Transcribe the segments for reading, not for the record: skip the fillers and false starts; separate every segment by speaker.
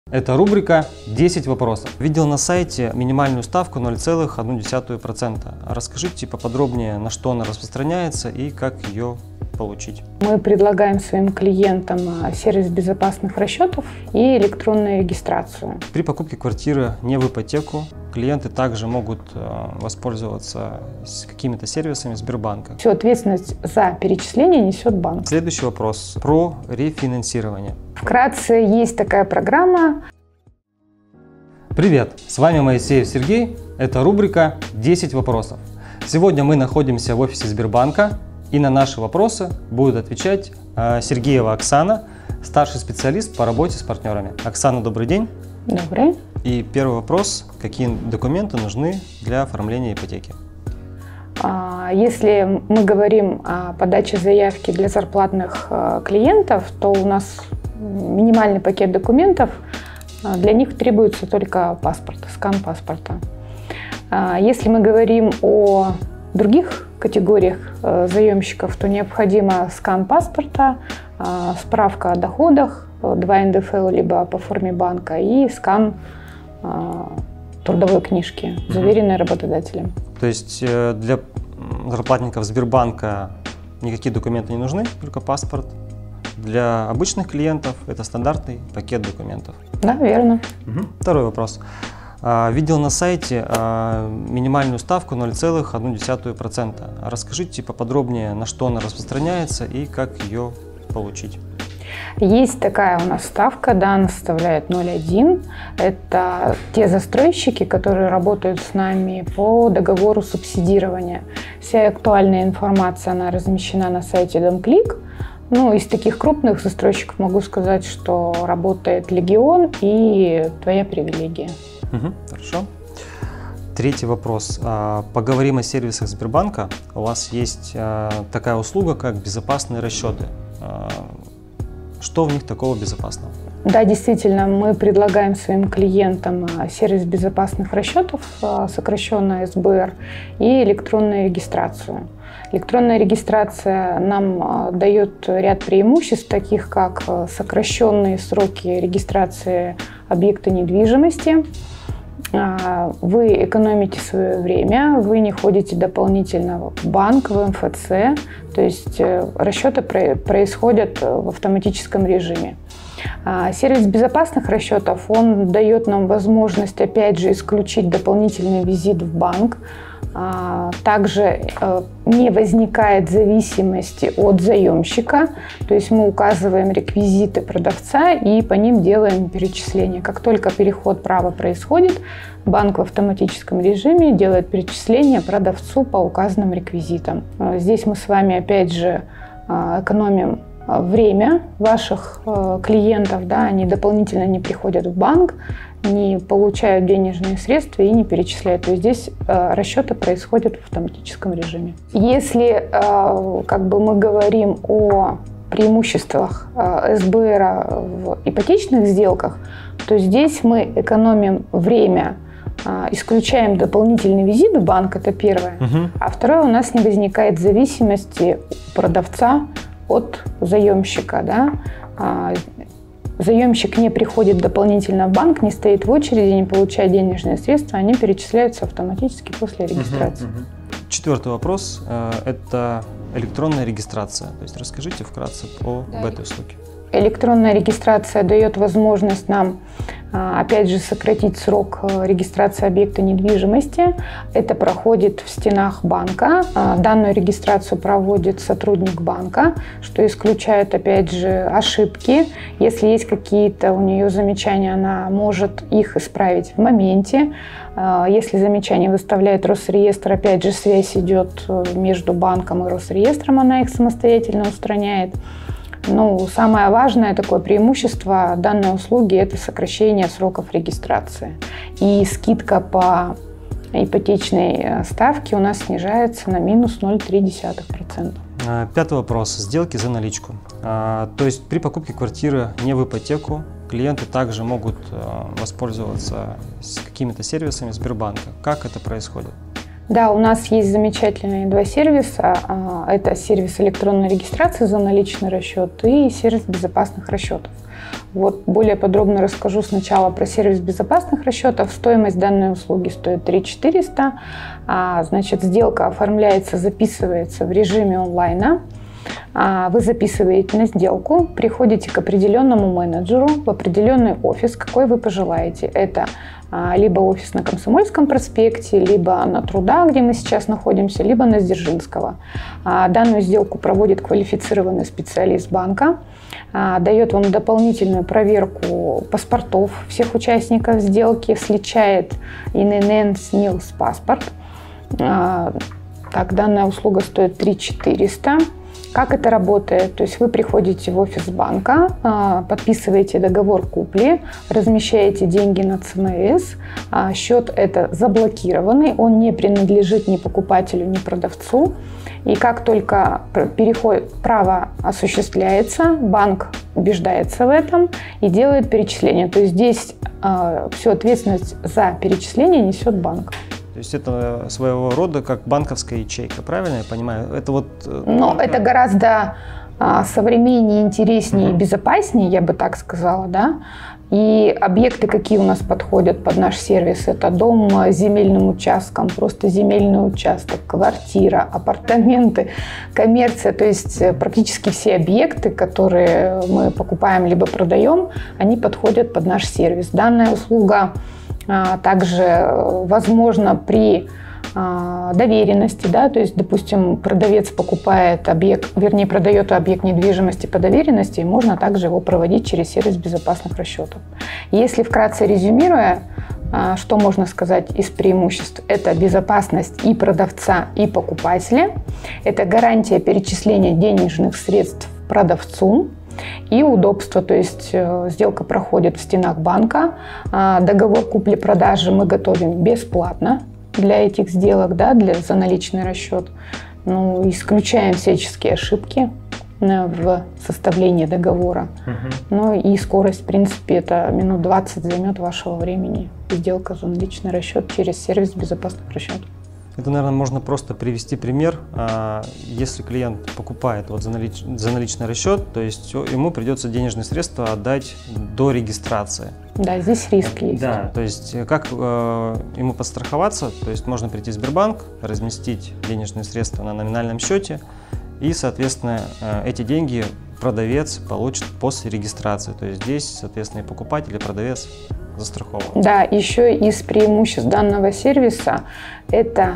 Speaker 1: Это рубрика «10 вопросов». Видел на сайте минимальную ставку 0,1%. Расскажите поподробнее, на что она распространяется и как ее получить.
Speaker 2: Мы предлагаем своим клиентам сервис безопасных расчетов и электронную регистрацию.
Speaker 1: При покупке квартиры не в ипотеку клиенты также могут воспользоваться какими-то сервисами Сбербанка.
Speaker 2: Всю ответственность за перечисление несет банк.
Speaker 1: Следующий вопрос про рефинансирование.
Speaker 2: Вкратце, есть такая программа.
Speaker 1: Привет, с вами Моисеев Сергей. Это рубрика «10 вопросов». Сегодня мы находимся в офисе Сбербанка, и на наши вопросы будет отвечать Сергеева Оксана, старший специалист по работе с партнерами. Оксана, добрый день.
Speaker 2: Добрый.
Speaker 1: И первый вопрос: какие документы нужны для оформления ипотеки?
Speaker 2: Если мы говорим о подаче заявки для зарплатных клиентов, то у нас минимальный пакет документов, для них требуется только паспорт, скан паспорта. Если мы говорим о других категориях заемщиков, то необходимо скан паспорта, справка о доходах, 2 НДФЛ либо по форме банка и скан трудовой книжки, заверенной работодателем.
Speaker 1: То есть для зарплатников Сбербанка никакие документы не нужны, только паспорт. Для обычных клиентов это стандартный пакет документов.
Speaker 2: Да, верно.
Speaker 1: Второй вопрос. Видел на сайте минимальную ставку 0,1%. Расскажите поподробнее, на что она распространяется и как ее получить.
Speaker 2: Есть такая у нас ставка, да, она составляет 0,1. Это те застройщики, которые работают с нами по договору субсидирования. Вся актуальная информация, она размещена на сайте Домклик. Ну, из таких крупных застройщиков могу сказать, что работает Легион и Твоя привилегия.
Speaker 1: Хорошо. Третий вопрос. Поговорим о сервисах Сбербанка. У вас есть такая услуга, как безопасные расчеты. Что в них такого безопасного? Да,
Speaker 2: действительно, мы предлагаем своим клиентам сервис безопасных расчетов, сокращенно СБР, и электронную регистрацию. Электронная регистрация нам дает ряд преимуществ, таких как сокращенные сроки регистрации объекта недвижимости. Вы экономите свое время, вы не ходите дополнительно в банк, в МФЦ, то есть расчеты происходят в автоматическом режиме. Сервис безопасных расчетов, он дает нам возможность, опять же, исключить дополнительный визит в банк. Также не возникает зависимости от заемщика, то есть мы указываем реквизиты продавца и по ним делаем перечисление. Как только переход права происходит, банк в автоматическом режиме делает перечисление продавцу по указанным реквизитам. Здесь мы с вами опять же экономим время ваших клиентов, да, они дополнительно не приходят в банк, не получают денежные средства и не перечисляют. То есть здесь расчеты происходят в автоматическом режиме. Если мы говорим о преимуществах СБР в ипотечных сделках, то здесь мы экономим время, исключаем дополнительный визит в банк, это первое. А второе, у нас не возникает зависимости продавца от заемщика. Да? Заемщик не приходит дополнительно в банк, не стоит в очереди, не получает денежные средства, они перечисляются автоматически после регистрации.
Speaker 1: Четвертый вопрос – это электронная регистрация. То есть расскажите вкратце об этой услуге.
Speaker 2: Электронная регистрация дает возможность нам, опять же, сократить срок регистрации объекта недвижимости. Это проходит в стенах банка. Данную регистрацию проводит сотрудник банка, что исключает, опять же, ошибки. Если есть какие-то у нее замечания, она может их исправить в моменте. Если замечание выставляет Росреестр, опять же, связь идет между банком и Росреестром, она их самостоятельно устраняет. Ну, самое важное такое преимущество данной услуги – это сокращение сроков регистрации. И скидка по ипотечной ставке у нас снижается на минус 0,3%.
Speaker 1: Пятый вопрос. Сделки за наличку. То есть при покупке квартиры не в ипотеку клиенты также могут воспользоваться какими-то сервисами Сбербанка. Как это происходит?
Speaker 2: Да, у нас есть замечательные два сервиса. Это сервис электронной регистрации за наличный расчет и сервис безопасных расчетов. Вот более подробно расскажу сначала про сервис безопасных расчетов. Стоимость данной услуги стоит 3 400. Значит, сделка оформляется, записывается в режиме онлайна. Вы записываете на сделку, приходите к определенному менеджеру в определенный офис, какой вы пожелаете. Это либо офис на Комсомольском проспекте, либо на Труда, где мы сейчас находимся, либо на Дзержинского. Данную сделку проводит квалифицированный специалист банка, дает вам дополнительную проверку паспортов всех участников сделки, сличает ИНН, СНИЛС, паспорт. Так, данная услуга стоит 3 400. Как это работает? То есть вы приходите в офис банка, подписываете договор купли, размещаете деньги на ЦМС, счет это заблокированный, он не принадлежит ни покупателю, ни продавцу. И как только право осуществляется, банк убеждается в этом и делает перечисление. То есть здесь всю ответственность за перечисление несет банк.
Speaker 1: То есть это своего рода как банковская ячейка, правильно я понимаю? Это вот...
Speaker 2: Но это гораздо современнее, интереснее и безопаснее, я бы так сказала, да. И объекты, какие у нас подходят под наш сервис, это дом с земельным участком, просто земельный участок, квартира, апартаменты, коммерция. То есть практически все объекты, которые мы покупаем либо продаем, они подходят под наш сервис. Данная услуга также возможно при доверенности, да, то есть, допустим, продавец покупает объект, вернее, продает объект недвижимости по доверенности, и можно также его проводить через сервис безопасных расчетов. Если вкратце резюмируя, что можно сказать из преимуществ? Это безопасность и продавца, и покупателя, это гарантия перечисления денежных средств продавцу, и удобство, то есть сделка проходит в стенах банка, договор купли-продажи мы готовим бесплатно для этих сделок, да, за наличный расчет. Ну, исключаем всяческие ошибки в составлении договора. Ну и скорость, в принципе, это минут 20 займет вашего времени. Сделка за наличный расчет через сервис безопасных расчетов.
Speaker 1: Это, наверное, можно просто привести пример. Если клиент покупает вот за наличный расчет, то есть ему придется денежные средства отдать до регистрации.
Speaker 2: Да, здесь риск есть.
Speaker 1: Да, то есть как ему подстраховаться? То есть можно прийти в Сбербанк, разместить денежные средства на номинальном счете, и, соответственно, эти деньги продавец получит после регистрации. То есть здесь, соответственно, и покупатель, и продавец застрахован.
Speaker 2: Да, еще из преимуществ данного сервиса это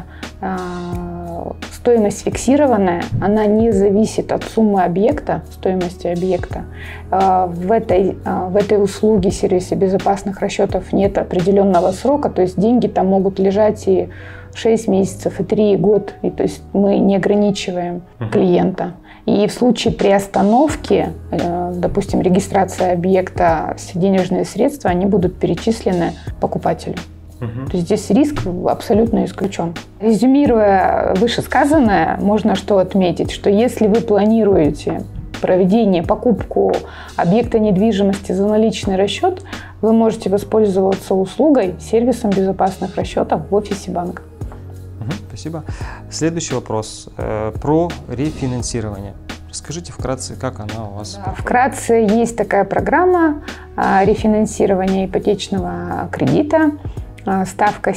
Speaker 2: стоимость фиксированная, она не зависит от суммы объекта, стоимости объекта. В этой услуге, сервисе безопасных расчетов, нет определенного срока, то есть деньги там могут лежать и 6 месяцев, и 3, и год, и то есть мы не ограничиваем клиента. И в случае приостановки, допустим, регистрации объекта, все денежные средства, они будут перечислены покупателю. То есть здесь риск абсолютно исключен. Резюмируя вышесказанное, можно что отметить, что если вы планируете покупку объекта недвижимости за наличный расчет, вы можете воспользоваться услугой сервисом безопасных расчетов в офисе банка.
Speaker 1: Спасибо. Следующий вопрос про рефинансирование. Расскажите вкратце, как она у вас?
Speaker 2: Да, вкратце, есть такая программа рефинансирования ипотечного кредита, ставка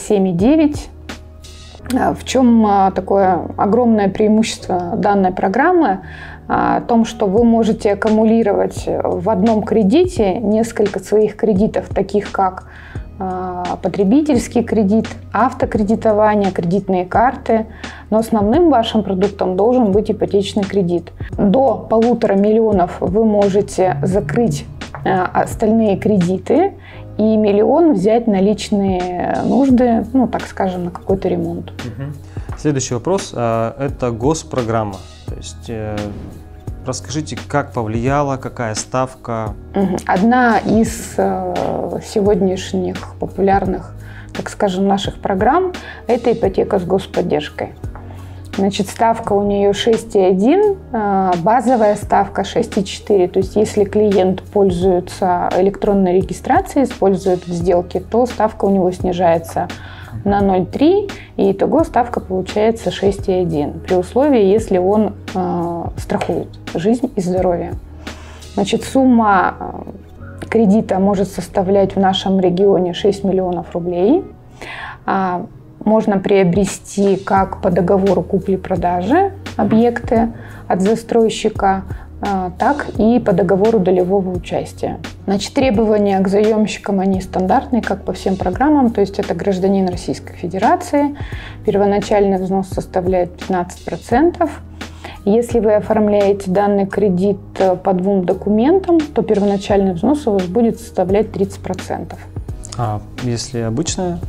Speaker 2: 7,9. В чем такое огромное преимущество данной программы? О том, что вы можете аккумулировать в одном кредите несколько своих кредитов, таких как потребительский кредит, автокредитование, кредитные карты. Но основным вашим продуктом должен быть ипотечный кредит. До 1,5 миллиона вы можете закрыть остальные кредиты и 1 миллион взять на личные нужды, ну, так скажем, на какой-то ремонт.
Speaker 1: Следующий вопрос – это госпрограмма. То есть расскажите, как повлияла, какая ставка?
Speaker 2: Одна из сегодняшних популярных, так скажем, наших программ – это ипотека с господдержкой. Значит, ставка у нее 6,1, базовая ставка 6,4. То есть если клиент пользуется электронной регистрацией, использует в сделке, то ставка у него снижается на 0,3, и итого ставка получается 6,1, при условии, если он страхует жизнь и здоровье. Значит, сумма кредита может составлять в нашем регионе 6 миллионов рублей. Можно приобрести как по договору купли-продажи объекты от застройщика, так и по договору долевого участия. Значит, требования к заемщикам, они стандартные, как по всем программам, то есть это гражданин Российской Федерации, первоначальный взнос составляет 15%. Если вы оформляете данный кредит по 2 документам, то первоначальный взнос у вас будет составлять 30%.
Speaker 1: А если обычная,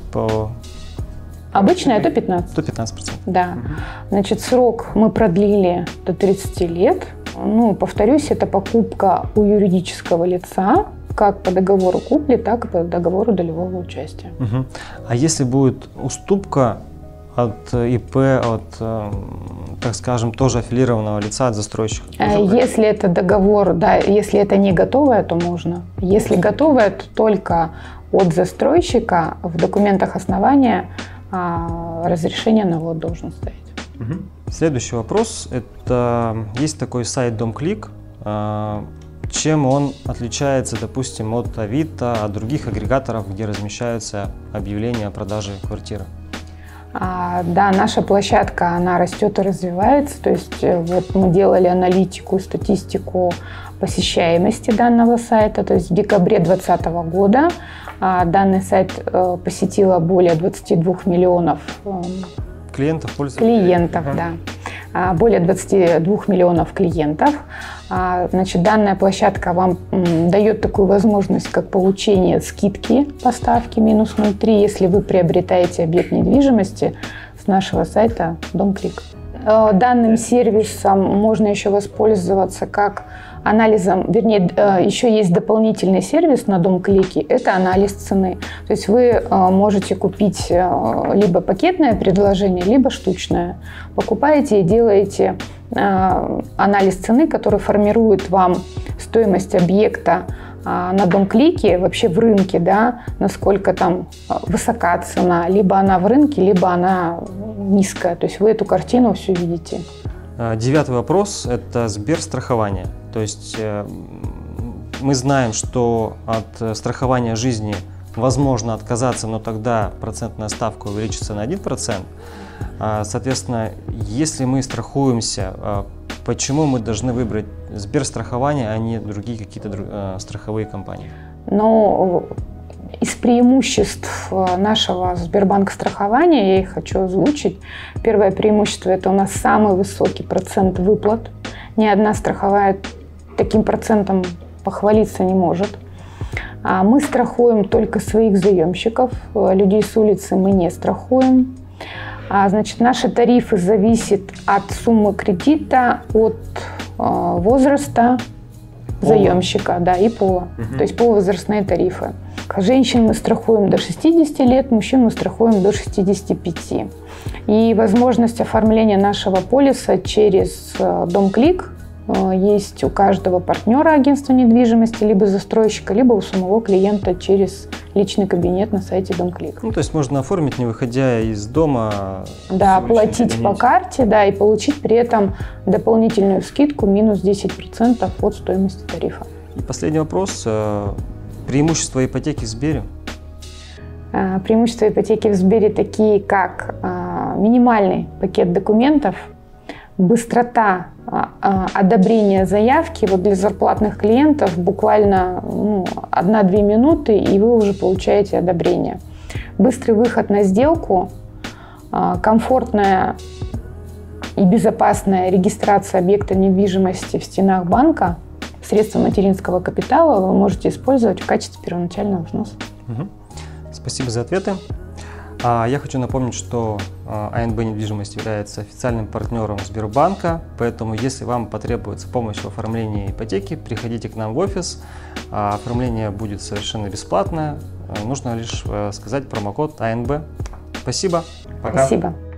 Speaker 2: Обычно это 15%.
Speaker 1: То 15%.
Speaker 2: Да. Значит, срок мы продлили до 30 лет. Ну, повторюсь, это покупка у юридического лица, как по договору купли, так и по договору долевого участия.
Speaker 1: Угу. А если будет уступка от ИП, от, так скажем, тоже аффилированного лица, от застройщика?
Speaker 2: Если это договор, да, если это не готовое, то можно. Если готовое, то только от застройщика в документах основания разрешение на ввод должен стоять.
Speaker 1: Угу. Следующий вопрос. Это есть такой сайт DomClick. Чем он отличается, допустим, от Авито, от других агрегаторов, где размещаются объявления о продаже квартиры?
Speaker 2: Да, наша площадка, она растет и развивается. То есть вот мы делали аналитику, статистику посещаемости данного сайта. То есть в декабре 2020 года данный сайт посетило более 22 миллионов
Speaker 1: клиентов,
Speaker 2: да. Более 22 миллионов клиентов. Значит, данная площадка вам дает такую возможность, как получение скидки по ставке минус 0,3, если вы приобретаете объект недвижимости с нашего сайта DomClick. Данным сервисом можно еще воспользоваться как анализом, вернее, еще есть дополнительный сервис на DomClick, это анализ цены. То есть вы можете купить либо пакетное предложение, либо штучное. Покупаете и делаете анализ цены, который формирует вам стоимость объекта на DomClick, вообще в рынке, да, насколько там высока цена, либо она в рынке, либо она низкая. То есть вы эту картину всю видите.
Speaker 1: 9-й вопрос – это Сберстрахование. То есть мы знаем, что от страхования жизни возможно отказаться, но тогда процентная ставка увеличится на 1%. Соответственно, если мы страхуемся, почему мы должны выбрать Сберстрахование, а не другие какие-то страховые компании?
Speaker 2: Ну, из преимуществ нашего Сбербанк страхования, я их хочу озвучить. Первое преимущество – это у нас самый высокий процент выплат. Ни одна страховая таким процентом похвалиться не может. Мы страхуем только своих заемщиков, людей с улицы мы не страхуем. Значит, наши тарифы зависят от суммы кредита, от возраста заемщика, да, и пола. То есть полувозрастные тарифы. Женщин мы страхуем до 60 лет, мужчин мы страхуем до 65. И возможность оформления нашего полиса через DomClick есть у каждого партнера агентства недвижимости, либо застройщика, либо у самого клиента через личный кабинет на сайте DomClick.
Speaker 1: Ну, то есть можно оформить, не выходя из дома.
Speaker 2: Да, оплатить по карте, да, и получить при этом дополнительную скидку минус 10% от стоимости тарифа.
Speaker 1: И последний вопрос. Преимущества ипотеки в Сбере?
Speaker 2: Преимущества ипотеки в Сбере такие, как минимальный пакет документов, быстрота одобрения заявки. Вот для зарплатных клиентов буквально 1-2 минуты, и вы уже получаете одобрение. Быстрый выход на сделку, комфортная и безопасная регистрация объекта недвижимости в стенах банка. Средства материнского капитала вы можете использовать в качестве первоначального взноса.
Speaker 1: Спасибо за ответы. Я хочу напомнить, что АНБ недвижимость является официальным партнером Сбербанка, поэтому если вам потребуется помощь в оформлении ипотеки, приходите к нам в офис. Оформление будет совершенно бесплатное. Нужно лишь сказать промокод АНБ. Спасибо.
Speaker 2: Пока. Спасибо.